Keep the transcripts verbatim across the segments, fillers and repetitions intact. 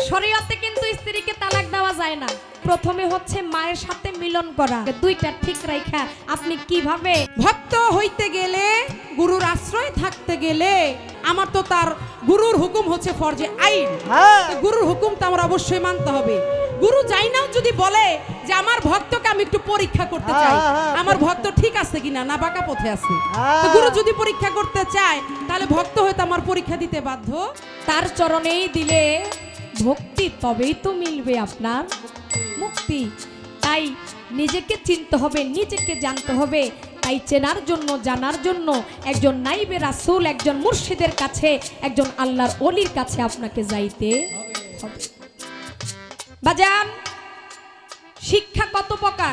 শরীয়তে কিন্তু স্ত্রীকে তালাক দেওয়া যায় না, প্রথমে হচ্ছে মায়ের সাথে মিলন করা। দুইটা ঠিক রাখা আপনি কিভাবে ভক্ত হইতে গেলে, গুরুর আশ্রয় থাকতে গেলে আমার তো তার গুরুর হুকুম হচ্ছে ফরজে আইন। গুরুর হুকুম তো আমার অবশ্যই মানতে হবে। গুরু যাই নাও যদি বলে যে আমার ভক্তকে আমি একটু পরীক্ষা করতে চাই, আমার ভক্ত ঠিক আছে কিনা, না বাঁকা পথে আছে, তো গুরু যদি পরীক্ষা করতে চায় তাহলে ভক্ত হয়তো আমার পরীক্ষা দিতে বাধ্য। তার চরণেই দিলে ভক্তি, তবেই তো মিলবে আপনার মুক্তি। তাই নিজেকে চিনতে হবে, নিজেকে জানতে হবে। তাই চেনার জন্য, জানার জন্য একজন নাইবে রাসূল, একজন মুর্শিদের কাছে, একজন আল্লাহর ওলির কাছে আপনাকে যাইতে হবে। বাজান, শিক্ষা কত প্রকার?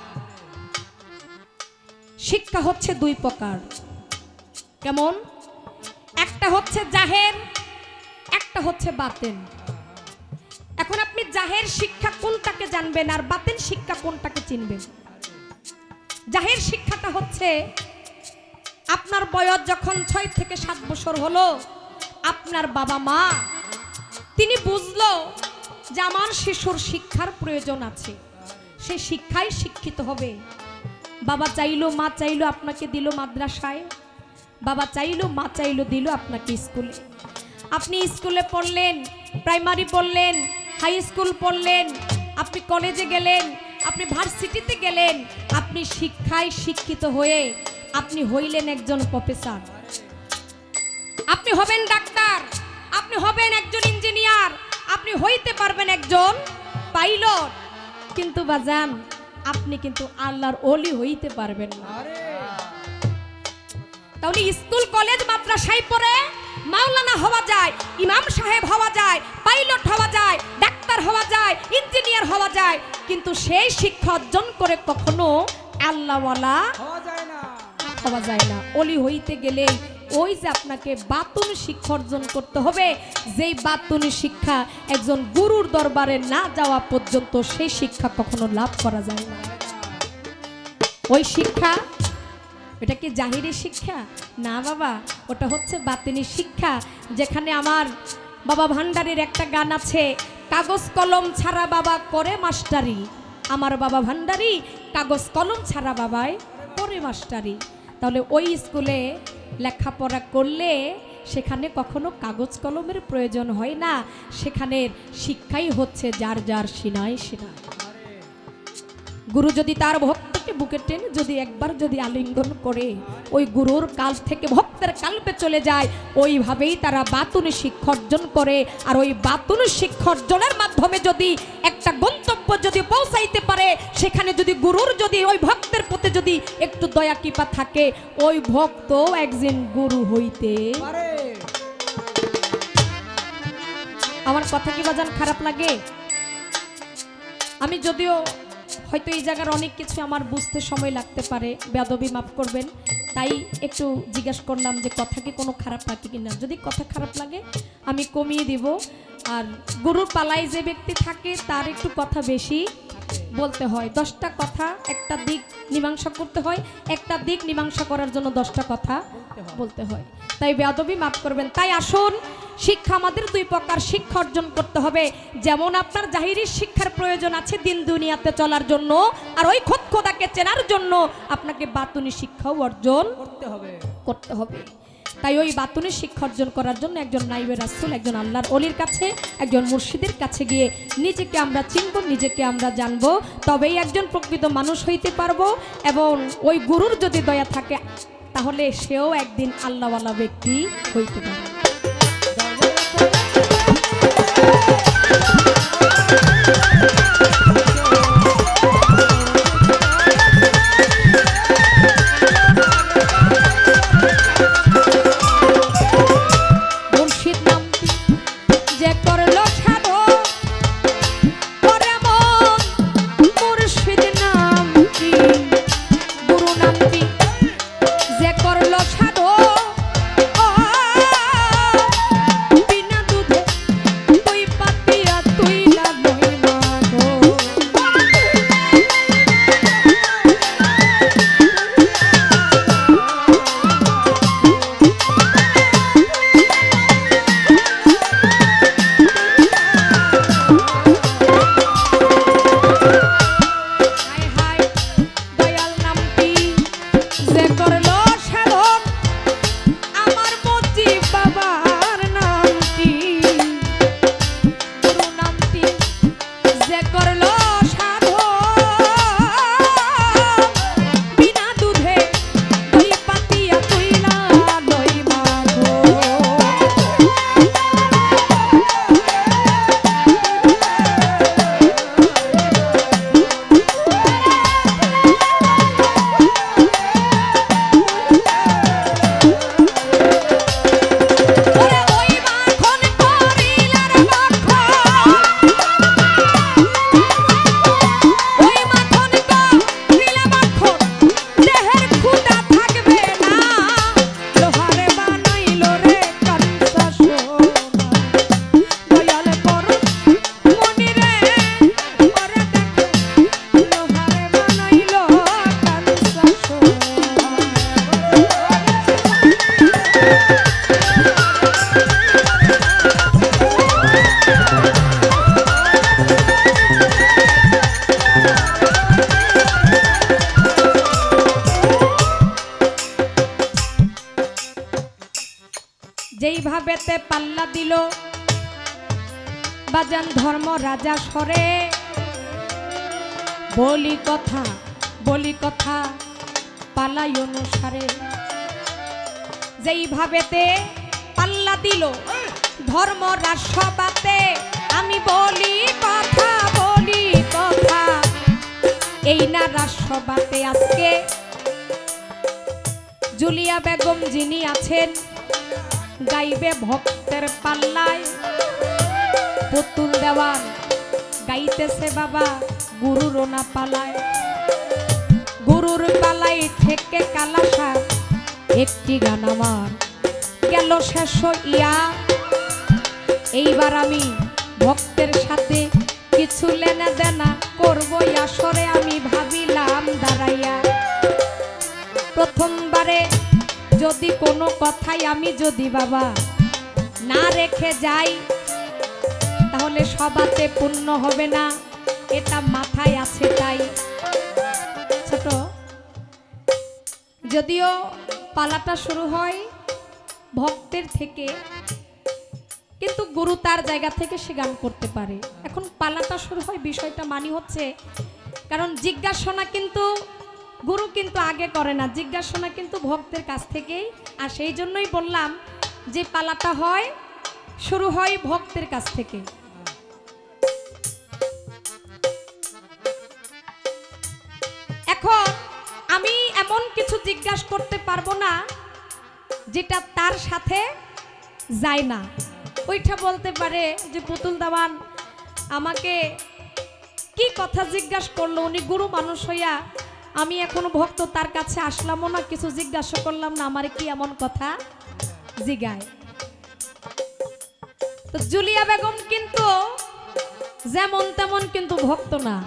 শিক্ষা হচ্ছে দুই প্রকার। কেমন? একটা হচ্ছে জাহের, একটা হচ্ছে বাতেন। এখন আপনি জাহের শিক্ষা কোনটাকে জানবেন আর বাতেন শিক্ষা কোনটাকে চিনবেন? জাহের শিক্ষাটা হচ্ছে আপনার বয়স যখন ছয় থেকে সাত বছর হলো, আপনার বাবা মা তিনি বুঝলো যে আমার শিশুর শিক্ষার প্রয়োজন আছে, সে শিক্ষায় শিক্ষিত হবে। বাবা চাইলো, মা চাইলো, আপনাকে দিল মাদ্রাসায়, বাবা চাইলো, মা চাইলো, দিল আপনাকে স্কুলে। আপনি স্কুলে পড়লেন, প্রাইমারি পড়লেন, হাই স্কুল পড়লেন, আপনি কলেজে গেলেন, আপনি ভার্সিটিতে গেলেন, আপনি শিক্ষায় শিক্ষিত হয়ে আপনি হইলেন একজন প্রফেসর, আপনি হবেন ডাক্তার, আপনি হবেন একজন ইঞ্জিনিয়ার, আপনি হইতে পারবেন একজন পাইলট। কিন্তু বাজান, আপনি কিন্তু আল্লাহর ওলি হইতে পারবেন না। তাহলে স্কুল কলেজ মাদ্রাসায় পড়ে মাওলানা হওয়া যায়, ইমাম সাহেব হওয়া যায়, পাইলট হওয়া যায়, ডাক্তার হওয়া যায়, ইঞ্জিনিয়ার হওয়া যায়, কিন্তু সেই শিক্ষা অর্জন করে কখনো আল্লাহওয়ালা হওয়া যায় না, হওয়া যায় না। ওলি হইতে গেলে ওই যে আপনাকে বাতুন শিক্ষা অর্জন করতে হবে, যেই বাতুনি শিক্ষা একজন গুরুর দরবারে না যাওয়া পর্যন্ত সেই শিক্ষা কখনো লাভ করা যায় না। ওই শিক্ষা, এটা কি জাহিরি শিক্ষা? না বাবা, ওটা হচ্ছে বাতিনি শিক্ষা। যেখানে আমার বাবা ভান্ডারীর একটা গান আছে, কাগজ কলম ছাড়া বাবা করে মাস্টারি। আমার বাবা ভান্ডারী কাগজ কলম ছাড়া বাবাই করে মাস্টারি। তাহলে ওই স্কুলে লেখাপড়া করলে সেখানে কখনো কাগজ কলমের প্রয়োজন হয় না, সেখানের শিক্ষাই হচ্ছে যার যার সিনায় সিনায়। গুরু যদি তার ভক্তকে বুকে টেনে যদি একবার যদি আলিঙ্গন করে, ওই গুরুর কাল থেকে ভক্তের কাল্পে চলে যায়। ওইভাবেই তারা বাতুনি শিক্ষা অর্জন করে। আর ওই বাতুনি শিক্ষা অর্জনের মাধ্যমে যদি একটা গন্তব্য যদি পৌঁছাইতে পারে, সেখানে যদি গুরুর যদি ওই ভক্তের প্রতি যদি একটু দয়া কৃপা থাকে, ওই ভক্ত একদিন গুরু হইতে পারে। আমার কথা কি বাজান খারাপ লাগে? আমি যদিও হয়তো এই জায়গার অনেক কিছু আমার বুঝতে সময় লাগতে পারে, বেয়াদবি মাফ করবেন, তাই একটু জিজ্ঞাসা করলাম যে কথা কি কোনো খারাপ লাগে কিনা। যদি কথা খারাপ লাগে আমি কমিয়ে দিব। আর গুরুর পালায় যে ব্যক্তি থাকে তার একটু কথা বেশি বলতে হয়, দশটা কথা একটা দিক মীমাংসা করতে হয়, একটা দিক মীমাংসা করার জন্য দশটা কথা বলতে হয়, তাই বেয়াদবি মাফ করবেন। তাই আসুন, শিক্ষা আমাদের দুই প্রকার শিক্ষা অর্জন করতে হবে। যেমন আপনার জাহিরি শিক্ষার প্রয়োজন আছে দিন দুনিয়াতে চলার জন্য, আর ওই খোদ খোদাকে চেনার জন্য আপনাকে বাতুনি শিক্ষাও অর্জন করতে হবে করতে হবে তাই ওই বাতুনি শিক্ষা অর্জন করার জন্য একজন নাইবে রাসূল, একজন আল্লাহর ওলির কাছে, একজন মুর্শিদের কাছে গিয়ে নিজেকে আমরা চিনব, নিজেকে আমরা জানব, তবেই একজন প্রকৃত মানুষ হইতে পারবো। এবং ওই গুরুর যদি দয়া থাকে তাহলে সেও একদিন আল্লাহওয়ালা ব্যক্তি হইতে পারে। যে করলো সাধো পাল্লা দিল বাজান ধর্ম রাজা সরে বলি কথা বলি কথা পালাই অনুসারে যেইভাবেতে পাল্লা দিল ধর্ম রাজসভাতে আমি বলি কথা বলি কথা এই না রাজসভাতে আজকে জুলিয়া বেগম যিনি আছেন গাইবে ভক্তের পাল্লায় পুতুল দেওয়ান গাইতেছে বাবা গুরুর না পালায় গুরুর পালাই থেকে কালাসা একটি গান আমার গেল শেষ ইয়া এইবার আমি ভক্তের সাথে কিছু লেনা দেনা করবো আসরে আমি ভাবিলাম দাঁড়াইয়া প্রথমবারে যদি কোনো কথাই আমি যদি বাবা না রেখে যাই তাহলে সবাতে পূর্ণ হবে না এটা মাথায় আছে তাই ছোট যদিও পালাটা শুরু হয় ভক্তের থেকে কিন্তু গুরু তার জায়গা থেকে সে গান করতে পারে এখন পালাটা শুরু হয় বিষয়টা মানি হচ্ছে কারণ জিজ্ঞাসনা কিন্তু গুরু কিন্তু আগে করে না জিজ্ঞাসনা কিন্তু ভক্তের কাছ থেকেই আর সেই জন্যই বললাম যে পালাটা হয় শুরু হয় ভক্তের কাছ থেকে এখন আমি এমন কিছু জিজ্ঞাসা করতে পারবো না যেটা তার সাথে যায় না ওইটা বলতে পারে যে পুতুল দেওয়ান আমাকে কি কথা জিজ্ঞাসা করলো উনি গুরু মানুষ হইয়া আমি এখনো ভক্ত তার কাছে আসলামও না কিছু জিজ্ঞাসা করলাম না আমারে কি এমন কথা জিগায় তো জুলিয়া বেগম কিন্তু যেমন তেমন কিন্তু ভক্ত না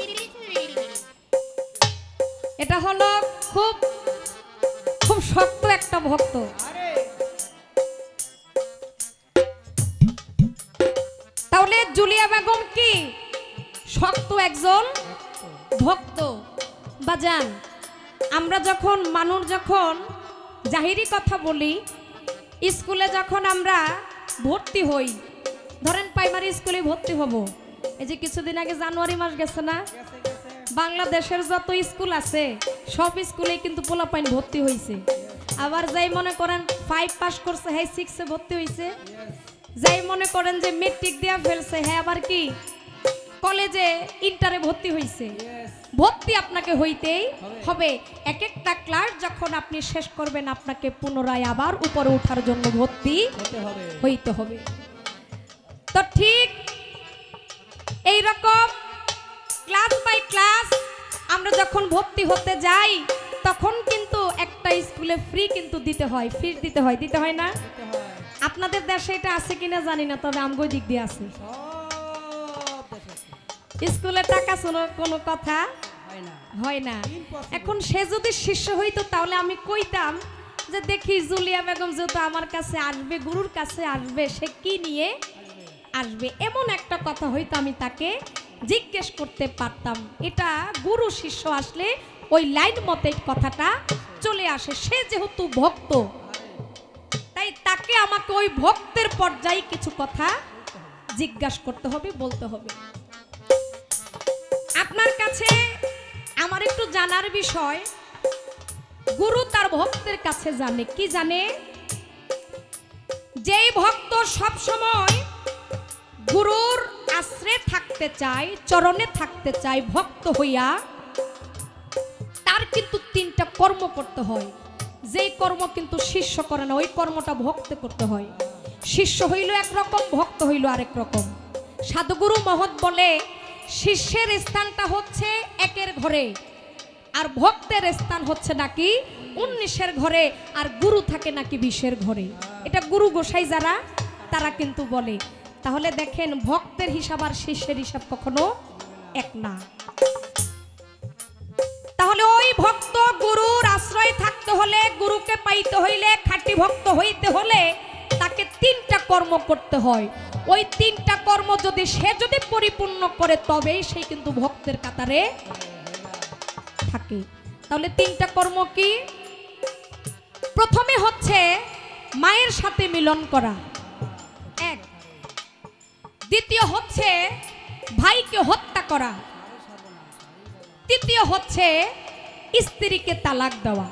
এটা হলো খুব খুব শক্ত একটা ভক্ত তাহলে জুলিয়া বেগম কি শক্ত একজন ভক্ত বাজান আমরা যখন মানুষ যখন জাহিরি কথা বলি স্কুলে যখন আমরা ভর্তি হই ধরেন প্রাইমারি স্কুলে ভর্তি হব এই যে কিছুদিন আগে জানুয়ারি মাস গেছে না বাংলাদেশের যত স্কুল আছে সব স্কুলে কিন্তু পোলাপাইন ভর্তি হয়েছে আবার যাই মনে করেন ফাইভ পাস করছে হ্যাঁ সিক্সে ভর্তি হয়েছে যাই মনে করেন যে মেট্রিক দেওয়া ফেলছে হ্যাঁ আবার কি কলেজে ইন্টারে ভর্তি হয়েছে ভর্তি আপনাকে হইতেই হবে এক একটা ক্লাস যখন আপনি শেষ করবেন আপনাকে পুনরায় আবার উপরে ওঠার জন্য ভর্তি হইতে হবে তো ঠিক এই রকম ক্লাস বাই ক্লাস আমরা যখন ভর্তি হতে যাই তখন কিন্তু একটা স্কুলে ফ্রি কিন্তু দিতে হয় ফিস দিতে হয় দিতে হয় না আপনাদের দেশে এটা আছে কিনা জানি না তবে আমগো দিক দিয়ে আছে স্কুলে টাকা শোনো কোনো কথা হয় না এখন সে যদি শিষ্য হইতো তাহলে আমি কইতাম যে দেখি জুলিয়া বেগম যেহেতু আমার কাছে আসবে গুরুর কাছে আসবে সে কি নিয়ে আসবে এমন একটা কথা হইতো আমি তাকে জিজ্ঞেস করতে পারতাম এটা গুরু শিষ্য আসলে ওই লাইন মতে কথাটা চলে আসে সে যেহেতু ভক্ত তাই তাকে আমাকে ওই ভক্তের পর্যায়ে কিছু কথা জিজ্ঞাসা করতে হবে বলতে হবে আপনার কাছে আমার একটু জানার বিষয় গুরু তার ভক্তের কাছে জানে কি জানে যেই ভক্ত সব সময় গুরুর আশ্রয়ে থাকতে চায় চরণে থাকতে চায় ভক্ত হইয়া তার কিন্তু তিনটা কর্ম করতে হয় যেই কর্ম কিন্তু শিষ্য করে না ওই কর্মটা ভক্ত করতে হয় শিষ্য হইল একরকম ভক্ত হইল আরেক রকম সাধুগুরু মহৎ বলে শিষ্যের স্থানটা হচ্ছে একের ঘরে আর ভক্তের স্থান হচ্ছে নাকি উনিশের ঘরে আর গুরু থাকে নাকি বিশের ঘরে এটা গুরু গোসাই যারা তারা কিন্তু বলে তাহলে দেখেন ভক্তের হিসাব আর শিষ্যের হিসাব কখনো এক না তাহলে ওই ভক্ত গুরুর আশ্রয় থাকতে হলে গুরুকে পাইতে হইলে খাঁটি ভক্ত হইতে হলে তাকে তিনটা কর্ম করতে হয় ওই তিনটা কর্ম যদি সে যদি পরিপূর্ণ করে তবেই সে কিন্তু ভক্তের কাতারে থাকে তাহলে তিনটা কর্ম কি প্রথমে হচ্ছে মায়ের সাথে মিলন করা দ্বিতীয় হচ্ছে ভাইকে হত্যা করা, তৃতীয় হচ্ছে স্ত্রীকে তালাক দেওয়া।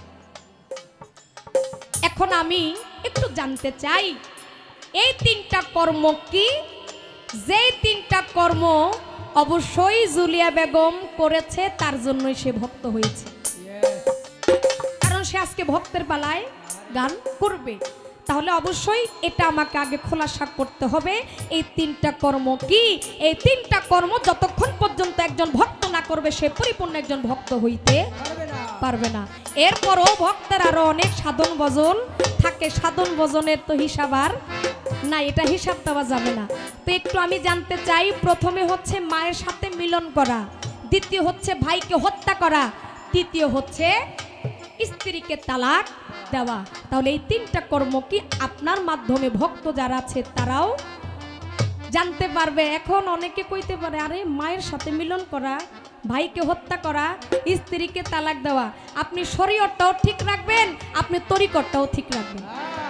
এখন আমি একটু জানতে চাই এই তিনটা কর্ম কি? যে তিনটা কর্ম অবশ্যই জুলিয়া বেগম করেছে, তার জন্যই সে ভক্ত হয়েছে, কারণ সে আজকে ভক্তের পালায় গান করবে। তাহলে অবশ্যই এটা আমাকে আগে খোলাসা করতে হবে এই তিনটা কর্ম কি। এই তিনটা কর্ম যতক্ষণ পর্যন্ত একজন ভক্ত না করবে সে পরিপূর্ণ একজন ভক্ত হইতে পারবে না। এরপরও ভক্তের আরো অনেক সাধন ভজন থাকে, সাধন ভজনের তো হিসাব আর না, এটা হিসাব দেওয়া যাবে না। তো একটু আমি জানতে চাই, প্রথমে হচ্ছে মায়ের সাথে মিলন করা, দ্বিতীয় হচ্ছে ভাইকে হত্যা করা, তৃতীয় হচ্ছে স্ত্রীকে তালাক দেওয়া। তাহলে এই তিনটা কর্ম কি আপনার মাধ্যমে ভক্ত যারা আছে তারাও জানতে পারবে। এখন অনেকে কইতে পারে আরে মায়ের সাথে মিলন করা, ভাইকে হত্যা করা, স্ত্রীকে তালাক দেওয়া। আপনি শরীয়তটাও ঠিক রাখবেন, আপনি তরিকতটাও ঠিক রাখবেন।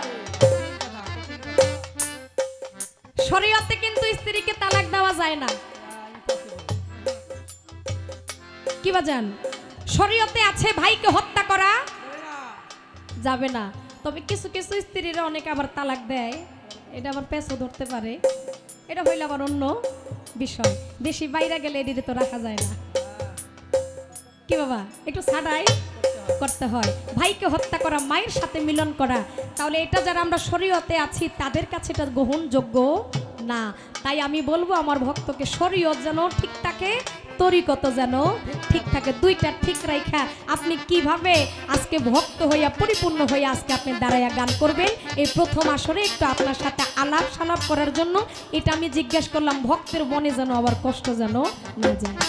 শরীয়তে কিন্তু স্ত্রীকে তালাক দেওয়া যায় না, কি বাজান? শরীয়তে আছে ভাইকে হত্যা করা যাবে না, তবে কিছু কিছু স্ত্রীরা অনেকে আবার তালাক দেয়, এটা আবার পেছও ধরতে পারে, এটা হইলে আবার অন্য বিষয়। বেশি বাইরে গেলে এদিকে তো রাখা যায় না, কি বাবা? একটু ছাড়াই করতে হয়। ভাইকে হত্যা করা, মায়ের সাথে মিলন করা, তাহলে এটা যারা আমরা শরীয়তে আছি তাদের কাছে এটা গ্রহণযোগ্য না। তাই আমি বলবো আমার ভক্তকে শরীয়ত যেন ঠিক থাকে, তরিকত যেন ঠিক থাকে, দুইটা ঠিক রাখা আপনি কিভাবে আজকে ভক্ত হইয়া পরিপূর্ণ হইয়া আজকে আপনি দাঁড়াইয়া গান করবেন। এই প্রথম আসরে একটু আপনার সাথে আলাপ সালাপ করার জন্য এটা আমি জিজ্ঞেস করলাম, ভক্তের মনে যেন আবার কষ্ট যেন না যায়।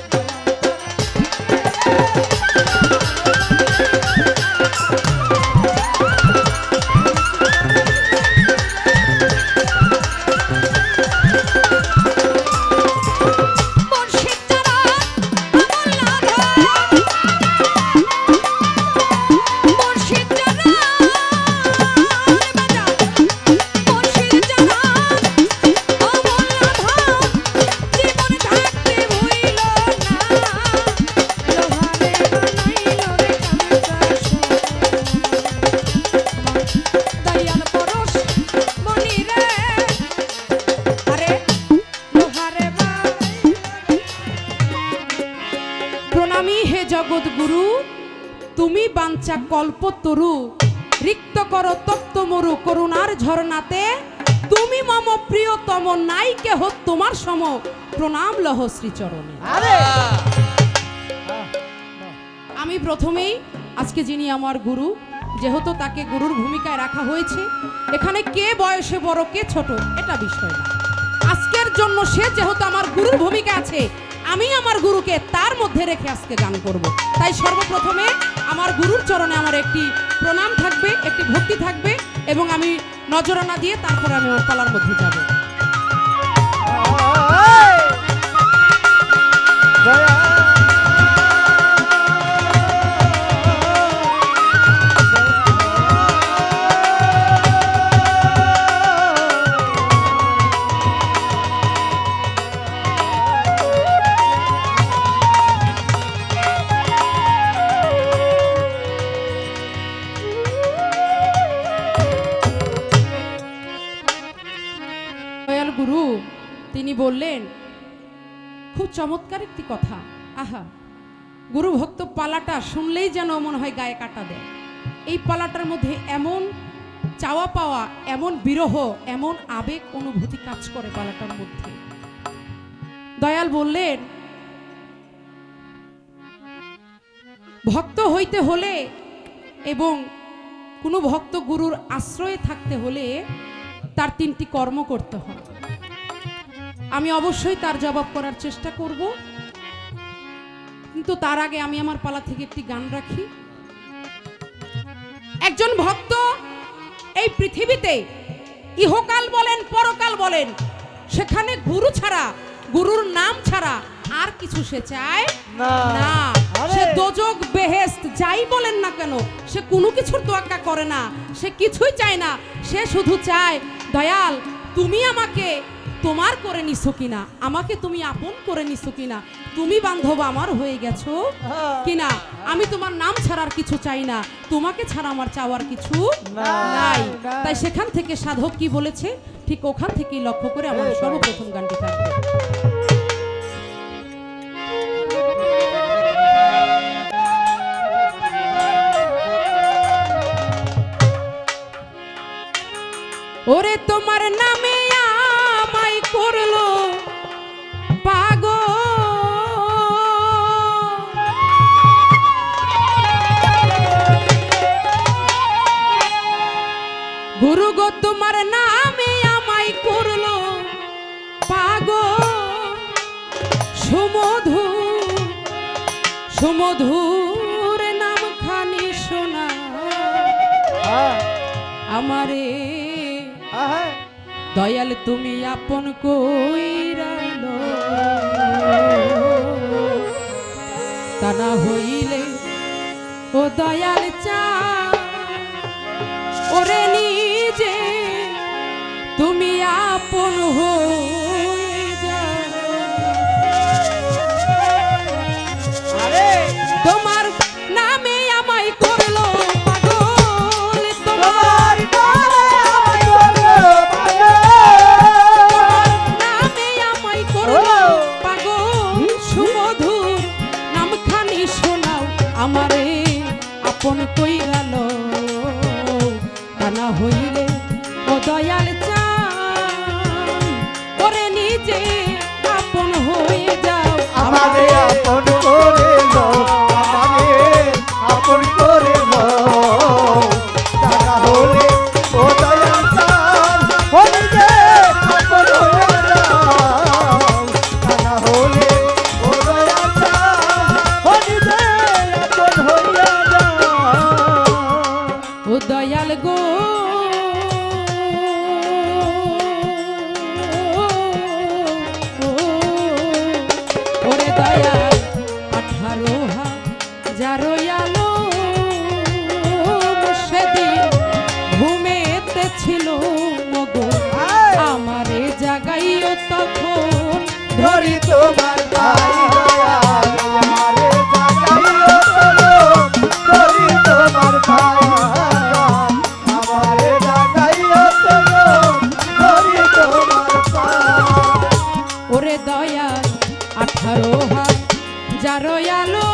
জগৎ গুরু তুমি বাঞ্ছা কল্প তরু, রিক্ত করো তপ্ত মরু করুণার ঝরনাতে, তুমি মম প্রিয়তম নাই কেহ তোমার সম, প্রণাম লহ শ্রীচরণে। আমি প্রথমেই আজকে যিনি আমার গুরু, যেহেতু তাকে গুরুর ভূমিকায় রাখা হয়েছে, এখানে কে বয়সে বড় কে ছোট এটা বিষয় না। আজকের জন্য সে যেহেতু আমার গুরুর ভূমিকা আছে, আমি আমার গুরুকে তার মধ্যে রেখে আজকে গান করব। তাই সর্বপ্রথমে আমার গুরুর চরণে আমার একটি প্রণাম থাকবে, একটি ভক্তি থাকবে, এবং আমি নজরানা দিয়ে তারপরে আমি আমার পালার মধ্যে যাব। গুরু তিনি বললেন খুব চমৎকার একটি কথা। আহা, গুরু ভক্ত পালাটা শুনলেই যেন মনে হয় গায়ে কাটা দেয়। এই পালাটার মধ্যে এমন চাওয়া পাওয়া, এমন বিরহ, এমন আবেগ অনুভূতি কাজ করে পালাটার মধ্যে। দয়াল বললেন ভক্ত হইতে হলে এবং কোনো ভক্ত গুরুর আশ্রয়ে থাকতে হলে তার তিনটি কর্ম করতে হয়। আমি অবশ্যই তার জবাব করার চেষ্টা করব, কিন্তু তার আগে আমি আমার পালা থেকে একটি গান রাখি। একজন ভক্ত এই পৃথিবীতে ইহকাল বলেন পরকাল বলেন, সেখানে গুরু ছাড়া, গুরুর নাম ছাড়া আর কিছু সে চায় না। সে দোজক বেহেশত যাই বলেন না কেন, সে কোনো কিছুর তোয়াক্কা করে না, সে কিছুই চায় না। সে শুধু চায় দয়াল তুমি আমাকে তোমার করে নিছো কিনা, আমাকে তুমি আপন করে নিছো কিনা, তুমি বান্ধব আমার হয়ে গেছো কিনা। আমি তোমার নাম ছাড়ার কিছু চাই না, তোমাকে ছাড়া আমার চাওয়ার কিছু নাই। তাই সেখান থেকে সাধক কি বলেছে ঠিক ওখান থেকেই লক্ষ্য করে আমার সর্বপ্রথম গানটি থাকবে। ওরে তোমার নামে আমায় করলো পাগল, গুরু গো তোমার নামে আমায় করলো পাগল, সুমধু সুমধুর নাম খানি শোনা আমারে দয়াল তুমি আপন কইরালো, তা না হইলে ও দয়াল চা ওরে নিজে তুমি আপন হয়ে যাও। তোমার নামে আমায় করলো পাগল, তোমার নামে আমায় করলো পাগল, সুমধুর নামখানি শোনাও আমারে আপন কইরালো, তা না হইলে ও দয়াল চান ওরে নিজে আপন হয়ে যাও আমারে আপন করে নাও, আমারে আপন করে নাও, তা না হলে ও দয়াল চান ও নিজে আপন হয়ে যাও, তা না হলে ও দয়াল চান ও নিজে আপন হয়ে যাও। ও দয়াল গো ওরে দয়াল আঠারো হাজারো আলো সেদিন ঘুমেতে ছিল মগো, আমারে জাগাইও তখন ধরি তোমার পাই দয়াল, আমারে জাগাইও তখন ধরি তোমার পাই দয়াল, আমারে জাগাইও তখন ধরি তোমার পাই। ওরে দয়াল আঠারো হাজারো আলো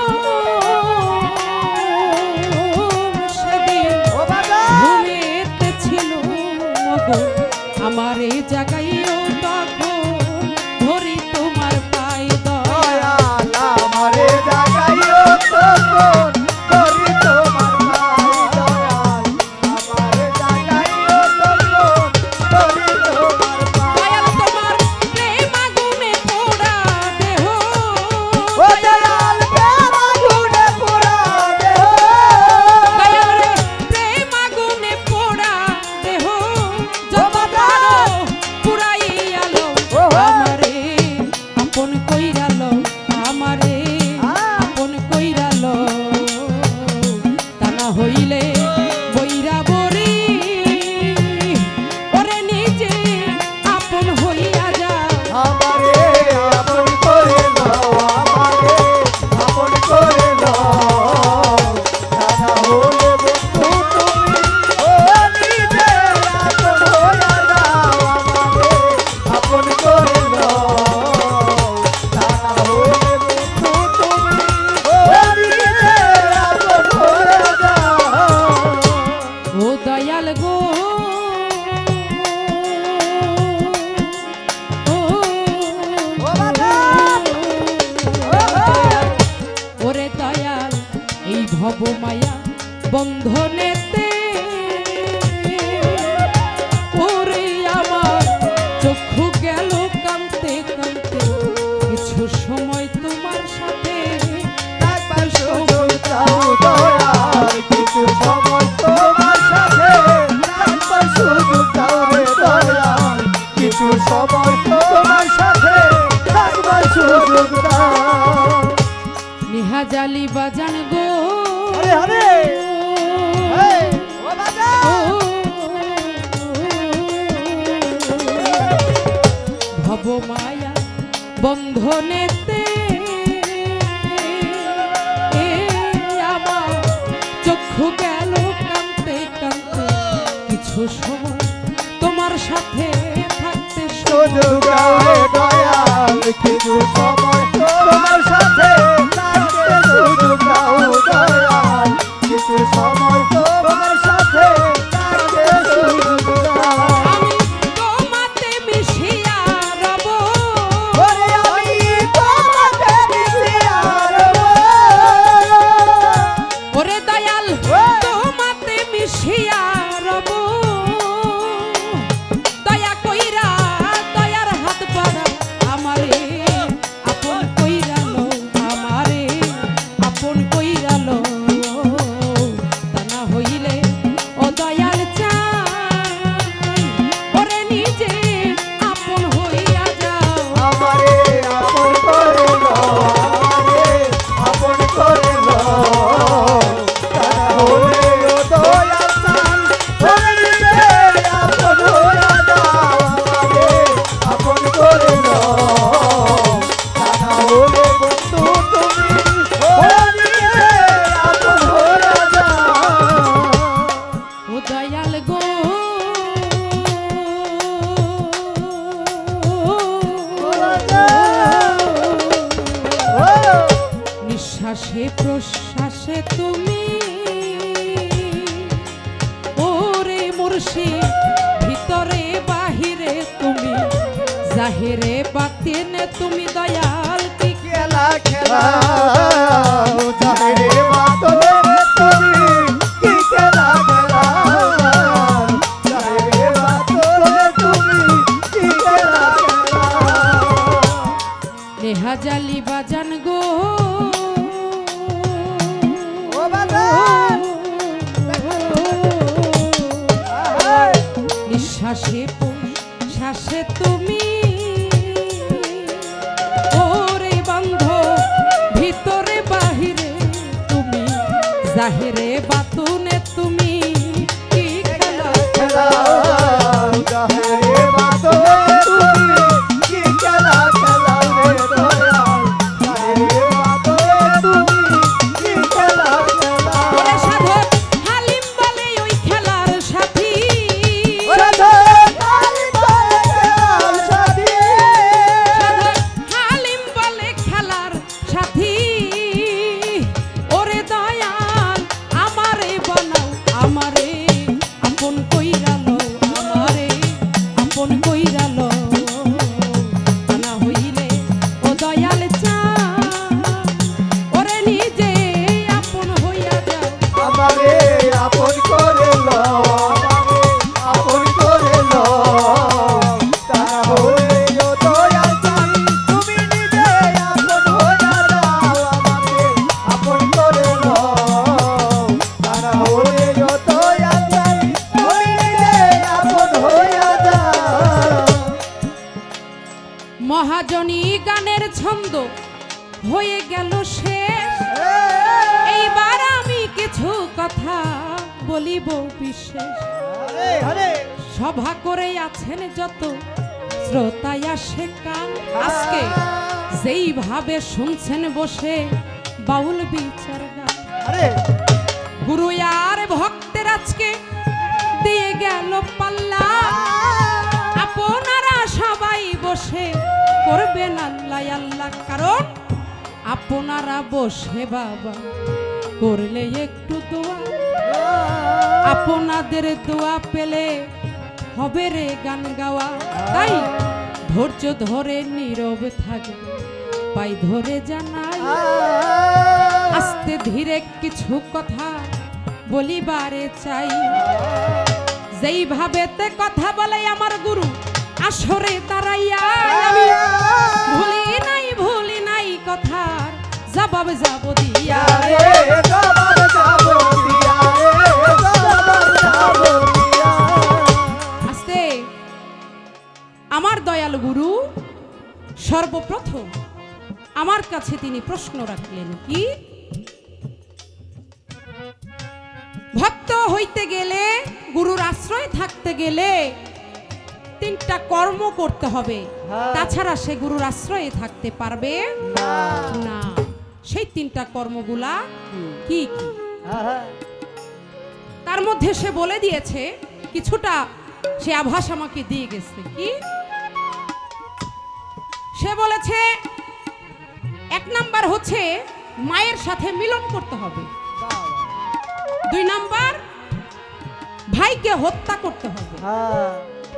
সেদিন ও বাবা ঘুমেতে ছিল মগো, আমারে জাগাইও তখন ধরি তোমার পাই দয়াল। দয়াল, আমারে জাগাইও তখন ধরি তোমার পাই দয়াল, আমারে জাগাইও তখন ধরি তোমার পাই। দয়াল তোমার প্রেম আগুনে পোড়া দেহ, ও দয়াল প্রেম আগুনে পোড়া দেহ, দয়াল রে প্রেম আগুনে পোড়া দেহ, জগতারো পুরাইয়ালো আমারে আপন কইরালো, আমারে আপন কইরালো, তা না হইলে বইরা বরি ওরে নিজে আপন হইয়া যা। আমারে আপন করে নাও, আমারে আপন করে নাও, তা না হলে বন্ধু তুমি ও নিজে আপন হয়ে যাও, আমারে আপন করে নাও, তা না হলে বন্ধু তুমি ও নিজে আপন হয়ে যাও। ও দয়াল গো ও বাবা! ওরে দয়াল এই ভব মায়া বন্ধনেতে ওরে আমার চক্ষু গেল কান্তে কান্তে, কিছু সময় তোমার সাথে একবার সুযোগ দাও দয়াল, কিছু সময় তোমার সাথে, একবার সুযোগ দাও রে দয়াল, কিছু সময় তোমার সাথে, একবার সুযোগ দাও। নিহাজালি বাজান গো হরে হরে এই, ও বাবা! ভব মায়া বন্ধনেতে এ আমার চক্ষু গেল কাঁদতে কাঁদতে কিছু সময় তোমার সাথে থাকতে শুধু গায়ে দয়াল কিছু সময় তোমার সাথে থাকতে শুধু গাও দয়াল কিছু সময় তোমার সাথে থাকতে শুধু গাও আমি তোমাতে মিশিয়া রব ওরে আমি তোমাতে মিশিয়া রব ওরে দয়াল তোমাতে মিশিয়া রব দয়া কইরা দয়ার হাত বাড়া আমারে আপন কইরা লো আমারে আপন কইরা লো তা না হইলে ও দয়াল চাই ওরে নিজে আপন হইয়া যাও আমারে আপন করে নাও আমারে আপন করে নাও তারা হলে ও দয়াল চান ওরে নিজে আপন হইয়া দাও আমারে আপন করে নাও তারা হলে বন্ধু তুমি ওরে নিজে আপন হইয়া দাও ও দয়াল গো নিঃশ্বাসে প্রশ্বাসে তুমি ওরে মুর্শিদ ভিতরে বাহিরে তুমি জাহিরে বাতিনে তুমি দয়াল কি খেলা খেলা জাহিরে বাতলে তুমি কি খেলা খেলা জাহিরে বাতলে তুমি কি খেলা খেলা নেহা জালি বাজান গো ও বাজান নিঃশ্বাসে শ্বাসে তুমি ওরে বন্ধ ভিতরে বাহিরে তুমি জাহিরে বাতুনে তুমি কি খেলা খেলা জাহিরে বাতলে তুমি কি খেলা খেলা রে দয়াল জাহিরে বাতলে তুমি কি খেলা খেলা ওরে সাধক হালিম বলে ওই খেলার সাথী সাধক হালিম বলে খেলার সাথী ওরে দয়াল আমারে বনাও আমারে আপন কইরা লও আমারে আপন কইরা লও তা না হইলে ও দয়াল চা ওরে নিজে আপন হইয়া যাও আমারে আপন করে লও আমারে আপন করে লও তাহলে ও দয়াল চাই তুমি নিজে আপন হইয়া দাও আমাকে আপন করে লও তাহলে ও দয়াল চাই তুমি নিজে আপন হইয়া দাও মহাজনী গানের ছন্দ হয়ে গেল শেষ এইবার আমি কিছু কথা বলিব বিশেষ হরে হরে সভা করে আছেন যত শ্রোতায় আসে কান আজকে যেইভাবে শুনছেন বসে বাউল বিচার গান হরে গুরু আর ভক্তের আজকে দিয়ে গেল পাল্লা আপনারা সবাই বসে করবেন আল্লাহ আল্লাহ কারণ আপনারা বসে বাবা করলে একটু দোয়া আপনাদের দোয়া পেলে হবে রে গান গাওয়া তাই ধৈর্য ধরে নীরব থাকবে পাই ধরে জানাই আস্তে ধীরে কিছু কথা বলিবারে চাই যেইভাবে তে কথা বলে আমার গুরু আসরে দাঁড়াইয়া আমি ভুলি নাই ভুলি নাই কথার জবাব যাব দিয়া রে জবাব যাব দিয়া রে জবাব যাব দিয়া আস্তে আমার দয়াল গুরু সর্বপ্রথম আমার কাছে তিনি প্রশ্ন রাখলেন কি ভক্ত হইতে গেলে গুরুর আশ্রয় থাকতে গেলে তিনটা কর্ম করতে হবে, হ্যাঁ। তাছাড়া সে গুরুর আশ্রয়ে থাকতে পারবে না না। সেই তিনটা কর্মগুলা কি কি? হ্যাঁ, তার মধ্যে সে বলে দিয়েছে, কিছুটা সে আভাস আমাকে দিয়ে গেছে। কি সে বলেছে? এক নাম্বার হচ্ছে মায়ের সাথে মিলন করতে হবে, দুই নাম্বার ভাইকে হত্যা করতে হবে, হ্যাঁ,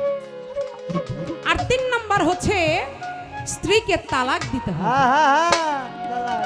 আর তিন নাম্বার হচ্ছে স্ত্রীকে তালাক দিতে হবে। হ্যাঁ, হ্যাঁ, হ্যাঁ, তালাক।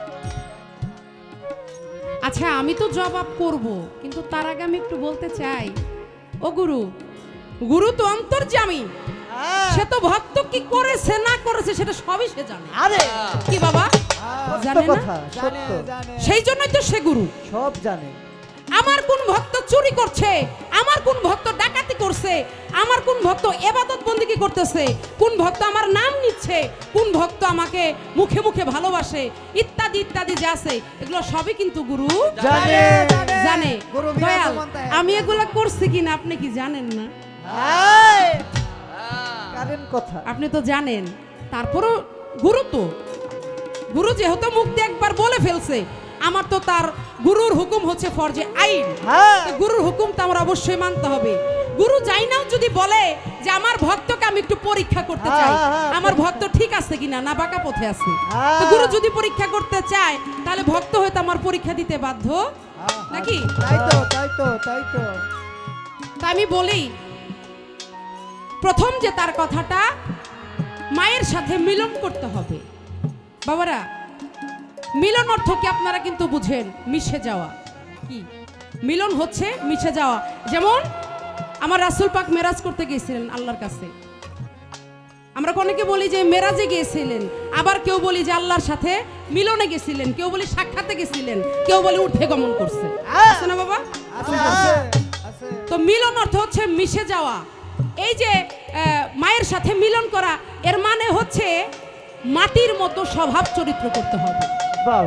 আচ্ছা, আমি তো জবাব করব, কিন্তু তার আগে আমি একটু বলতে চাই, ও গুরু, গুরু তো অন্তর্যামী, হ্যাঁ, সে তো ভক্ত কি করেছে না করেছে সেটা সবই সে জানে। আরে কি বাবা সত্য জানে না? কথা, সত্য, সেই জন্যই তো সে গুরু। সব জানে। আমার কোন ভক্ত চুরি করছে, আমার কোন ভক্ত ডাকাতি করছে, আমার কোন ভক্ত এবাদত বন্দিগি করতেছে, কোন ভক্ত আমার নাম নিচ্ছে, কোন ভক্ত আমাকে মুখে মুখে ভালোবাসে, ইত্যাদি ইত্যাদি যা আছে, এগুলো সবই কিন্তু গুরু জানে, জানে। গুরু দয়াল, বিরাজমান তাই। আমি এগুলো করছি কিনা আপনি কি জানেন না? এই, কারেন্ট কথা। আপনি তো জানেন, তারপরও গুরু তো গুরু যেহেতু মুখ দিয়ে একবার বলে ফেলছে, আমার তো তার গুরুর হুকুম হচ্ছে ফরজে আইন। হ্যাঁ, তো গুরুর হুকুম তো আমার অবশ্যই মানতে হবে। গুরু যাই নাও যদি বলে যে আমার ভক্তকে আমি একটু পরীক্ষা করতে চাই, হ্যাঁ, হ্যাঁ, আমার ভক্ত ঠিক আছে কিনা না বাঁকা পথে আছে, হ্যাঁ। তো গুরু যদি পরীক্ষা করতে চায়, তাহলে ভক্ত হয়তো আমার পরীক্ষা দিতে বাধ্য হ্যাঁ, নাকি? তাই তো, তাই তো, তাই তো। তা আমি বলি, প্রথম যে তার কথাটা, মায়ের সাথে মিলন করতে হবে। বাবারা, মিলন অর্থ কি আপনারা কিন্তু বুঝেন, মিশে যাওয়া। কি মিলন হচ্ছে? মিশে যাওয়া। যেমন আমার রাসূল পাক মেরাজ করতে গিয়েছিলেন আল্লাহর কাছে, আমরা অনেকে বলি যে মেরাজে গিয়েছিলেন, আবার কেউ বলি যে আল্লাহর সাথে মিলনে গেছিলেন, কেউ বলি সাক্ষাতে গেছিলেন, কেউ বলি ঊর্ধ্বে গমন করছে। আছে না বাবা? আছে, আছে, আছে। তো মিলন অর্থ হচ্ছে মিশে যাওয়া। এই যে আহ, মায়ের সাথে মিলন করা, এর মানে হচ্ছে মাটির মতো স্বভাব চরিত্র করতে হবে। বাহ,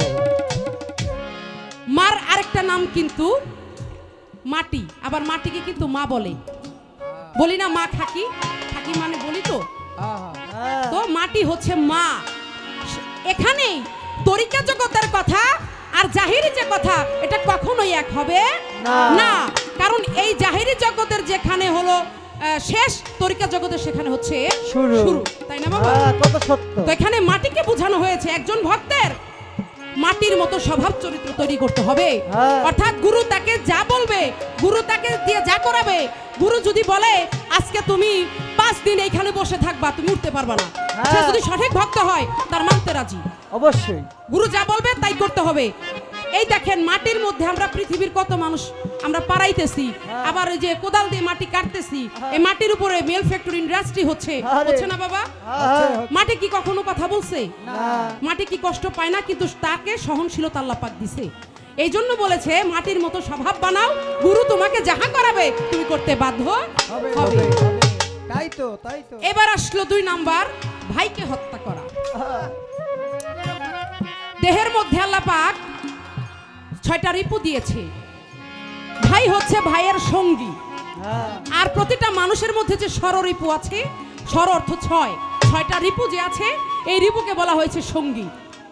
মার আরেকটা নাম কিন্তু মাটি, আবার মাটিকে কিন্তু মা বলে, বলি না মা খাকি, খাকি মানে বলি তো। হ্যাঁ, তো মাটি হচ্ছে মা। এখানেই তরিকা জগতের কথা আর জাহিরি যে কথা, এটা কখনোই এক হবে না। না। কারণ এই জাহিরি জগতের যেখানে হলো আহ, শেষ, তরিকা জগতের সেখানে হচ্ছে শুরু। শুরু, তাই না বাবা? হ্যাঁ, কত সত্য। তো এখানে মাটিকে বোঝানো হয়েছে, একজন ভক্তের মাটির মতো স্বভাব চরিত্র তৈরি করতে হবে। হ্যাঁ। অর্থাৎ গুরু তাকে যা বলবে, গুরু তাকে দিয়ে যা করাবে, গুরু যদি বলে আজকে তুমি পাঁচ দিন এইখানে বসে থাকবা, তুমি উঠতে পারবা না, হ্যাঁ। সে যদি সঠিক ভক্ত হয় তার মানতে রাজি। অবশ্যই। গুরু যা বলবে তাই করতে হবে। এই দেখেন, মাটির মধ্যে আমরা পৃথিবীর কত মানুষ আমরা পাড়াইতেছি, হ্যাঁ। আবার ওই যে কোদাল দিয়ে মাটি কাটতেছি, এই মাটির উপরে মেল ফ্যাক্টরি ইন্ডাস্ট্রি হচ্ছে, আরে। হচ্ছে না বাবা? হ্যাঁ, মাটি কি কখনো কথা বলছে? না। মাটি কি কষ্ট পায় না? কিন্তু তাকে সহনশীলতা আল্লাহ পাক দিছে। এই জন্য বলেছে মাটির মতো স্বভাব বানাও, গুরু তোমাকে যাহা করাবে তুমি করতে বাধ্য হবে, হবে। হবে, হবে। তাই তো, তাই তো। এবার আসলো দুই নাম্বার, ভাইকে হত্যা করা। হ্যাঁ, দেহের মধ্যে আল্লাহ পাক ছয়টা রিপু দিয়েছে। ভাই হচ্ছে ভাইয়ের সঙ্গী, হ্যাঁ, আর প্রতিটা মানুষের মধ্যে যে স্বর রিপু আছে, স্বর অর্থ ছয়, ছয়টা রিপু যে আছে, এই রিপুকে বলা হয়েছে সঙ্গী।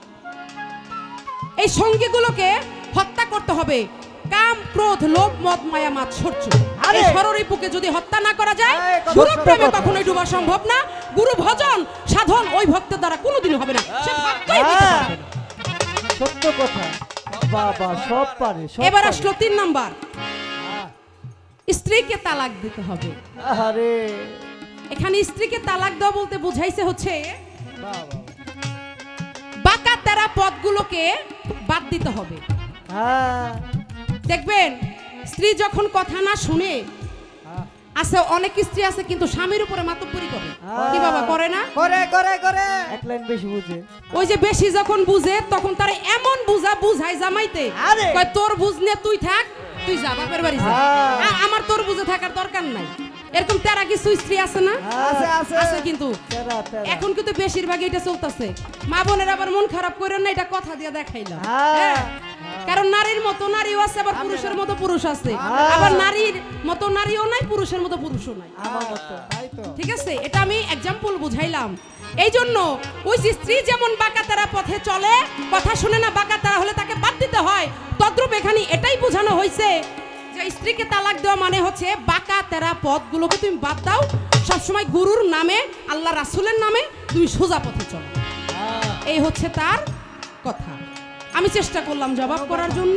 এই সঙ্গীগুলোকে হত্যা করতে হবে। কাম, ক্রোধ, লোভ, মদ, মায়া, মাৎসর্য, আরে! এই ষড়রিপুকে যদি হত্যা না করা যায়, এই কথা গুরু সত্য প্রেমে কথা। কখনোই ডুবা সম্ভব না। গুরু ভজন সাধন ওই ভক্তের দ্বারা কোনোদিন হবে না, সে ভক্তই হতে হ্যাঁ। পারবে না। সত্য কথা। বাবা, সব পারে, সব এবার পারে। আসলো তিন নাম্বার, স্ত্রীকে তালাক দিতে হবে। আরে এখানে স্ত্রীকে তালাক দেওয়া বলতে বুঝাইছে হচ্ছে বাবা, বাঁকা তেরা পথগুলোকে বাদ দিতে হবে। হ্যাঁ, দেখবেন, স্ত্রী যখন কথা না শুনে, হ্যাঁ। আছে অনেক স্ত্রী আছে কিন্তু স্বামীর উপরে মাতব্বরি করে, হ্যাঁ। কি বাবা করে না? করে করে করে এক লাইন বেশি বুঝে। ওই যে বেশি যখন বুঝে তখন তারা এমন বুঝা বুঝায় জামাইতে, আরে! কয় তোর বুঝ নে তুই থাক, তুই যা বাপের বাড়ি যা, হ্যাঁ। আ- আমার তোর বুঝে থাকার দরকার নাই। এরকম তেরা কিছু স্ত্রী আছে না? আছে, আছে। আছে কিন্তু তেরা, তেরা। এখন কিন্তু বেশিরভাগ এটা চলতেছে। মা বোনের আবার মন খারাপ করেন না, এটা কথা দিয়ে দেখাইলাম। হ্যাঁ। হ্যাঁ। কারণ নারীর মতো নারীও আছে, আবার পুরুষের মতো পুরুষ আছে, আবার নারীর মতো নারীও নাই, পুরুষের মতো পুরুষও নাই। ঠিক আছে, এটা আমি এক্সাম্পল বুঝাইলাম। এই জন্য ওই যে স্ত্রী যেমন বাঁকাতারা পথে চলে, কথা শুনে না বাঁকাতারা হলে তাকে বাদ দিতে হয়, তদ্রূপ এখানে এটাই বোঝানো হয়েছে যে স্ত্রীকে তালাক দেওয়া মানে হচ্ছে বাঁকাতারা পথগুলোকে তুমি বাদ দাও, সবসময় গুরুর নামে আল্লাহ রাসূলের নামে তুমি সোজা পথে চলো। এই হচ্ছে তার কথা। আমি চেষ্টা করলাম জবাব করার জন্য।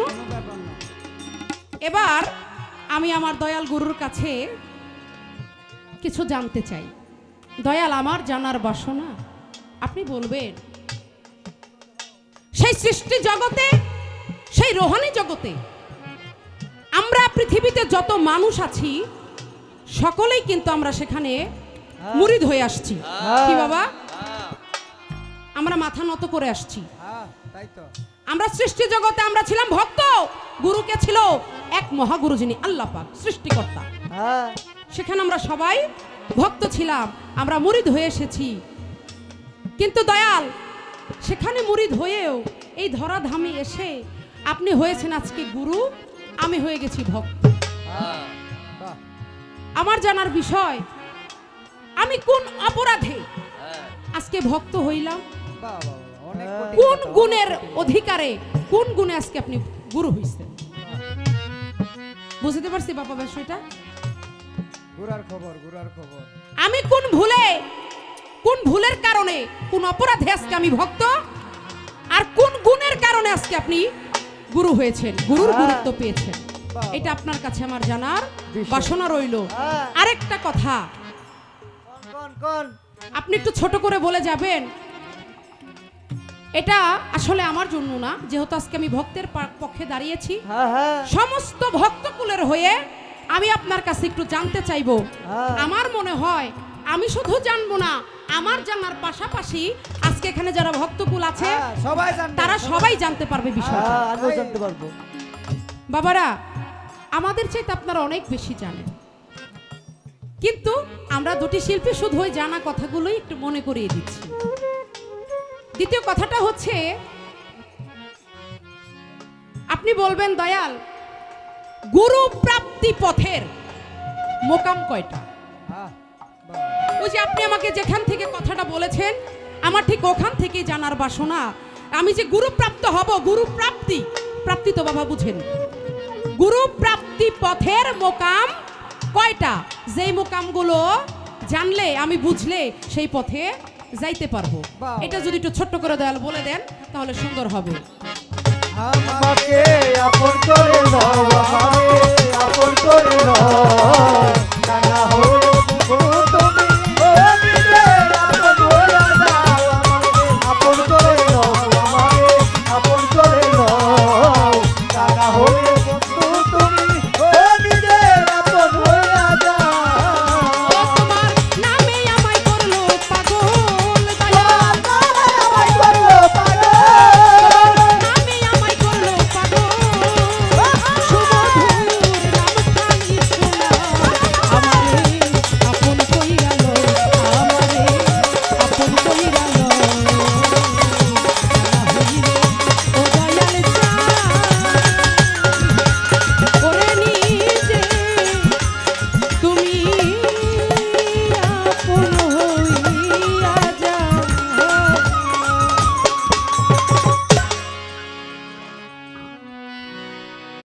এবার আমি আমার দয়াল গুরুর কাছে কিছু জানতে চাই। দয়াল, আমার জানার বাসনা আপনি বলবেন, সেই সৃষ্টি জগতে, সেই রোহানি জগতে আমরা পৃথিবীতে যত মানুষ আছি সকলেই কিন্তু আমরা সেখানে মুরিদ হয়ে আসছি। কি বাবা, আমরা মাথা নত করে আসছি। আমরা সৃষ্টি জগতে আমরা ছিলাম ভক্ত, গুরুকে ছিল এক মহাগুরু যিনি আল্লাহ পাক সৃষ্টিকর্তা। সেখানে আমরা সবাই ভক্ত ছিলাম, আমরা মুরিদ হয়ে এসেছি। কিন্তু দয়াল, সেখানে মুরিদ হয়েও এই ধরাধামে এসে আপনি হয়েছেন আজকে গুরু, আমি হয়ে গেছি ভক্ত। আমার জানার বিষয়, আমি কোন অপরাধে আজকে ভক্ত হইলাম? কোন গুণের অধিকারে, কোন গুণে আজকে আপনি গুরু হইছেন? বুঝতে পারছি বাবা বিষয়টা? গুরার খবর, গুরার খবর। আমি কোন ভুলে, কোন ভুলের কারণে, কোন অপরাধে আজকে আমি ভক্ত, আর কোন গুণের কারণে আজকে আপনি গুরু হয়েছেন, গুরুর গুরুত্ব পেয়েছেন, এটা আপনার কাছে আমার জানার বাসনা রইল। আরেকটা কথা, আপনি একটু ছোট করে বলে যাবেন। এটা আসলে আমার জন্য না, যেহেতু আজকে আমি ভক্তের পক্ষে দাঁড়িয়েছি, সমস্ত ভক্তকুলের হয়ে আমি আপনার কাছে একটু জানতে চাইবো। আমার মনে হয় আমি শুধু জানবো না, আমার জানার পাশাপাশি আজকে এখানে যারা ভক্তকুল আছে তারা সবাই জানতে পারবে বিষয়টা। জানতে পারবো। বাবারা, আমাদের চাইতে আপনারা অনেক বেশি জানেন, কিন্তু আমরা দুটি শিল্পী শুধু ওই জানা কথাগুলোই একটু মনে করিয়ে দিচ্ছি। দ্বিতীয় কথাটা হচ্ছে, আপনি বলবেন দয়াল, গুরু প্রাপ্তি পথের মোকাম কয়টা? ওই যে আপনি আমাকে যেখান থেকে কথাটা বলেছেন, আমার ঠিক ওখান থেকে জানার বাসনা। আমি যে গুরু প্রাপ্ত হব, গুরু প্রাপ্তি, প্রাপ্তি তো বাবা বুঝেন, গুরু প্রাপ্তি পথের মোকাম কয়টা? যেই মোকামগুলো জানলে, আমি বুঝলে সেই পথে যাইতে পারবো। এটা যদি একটু ছোট্ট করে দয়াল বলে দেন তাহলে সুন্দর হবে। আমাকে আপন করে নাও, আমাকে আপন করে নাও।